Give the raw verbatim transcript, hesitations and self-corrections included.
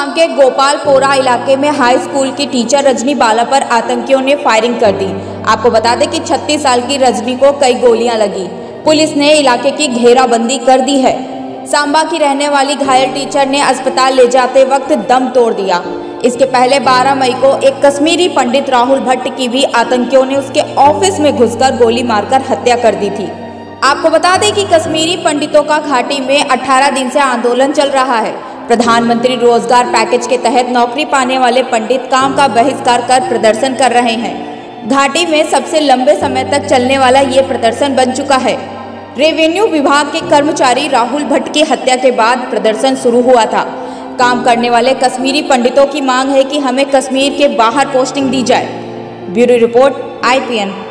संभाग के गोपालपोरा इलाके में हाई स्कूल की टीचर रजनी बाला पर आतंकियों ने फायरिंग कर दी। आपको बता दें कि छत्तीस साल की रजनी को कई गोलियां लगी। पुलिस ने इलाके की घेराबंदी कर दी है। सांबा की रहने वाली घायल टीचर ने अस्पताल ले जाते वक्त दम तोड़ दिया। इसके पहले बारह मई को एक कश्मीरी पंडित राहुल भट्ट की भी आतंकियों ने उसके ऑफिस में घुसकर गोली मारकर हत्या कर दी थी। आपको बता दें कि कश्मीरी पंडितों का घाटी में अठारह दिन से आंदोलन चल रहा है। प्रधानमंत्री रोजगार पैकेज के तहत नौकरी पाने वाले पंडित काम का बहिष्कार कर प्रदर्शन कर रहे हैं। घाटी में सबसे लंबे समय तक चलने वाला ये प्रदर्शन बन चुका है। रेवेन्यू विभाग के कर्मचारी राहुल भट्ट की हत्या के बाद प्रदर्शन शुरू हुआ था। काम करने वाले कश्मीरी पंडितों की मांग है कि हमें कश्मीर के बाहर पोस्टिंग दी जाए। Bureau report I P N.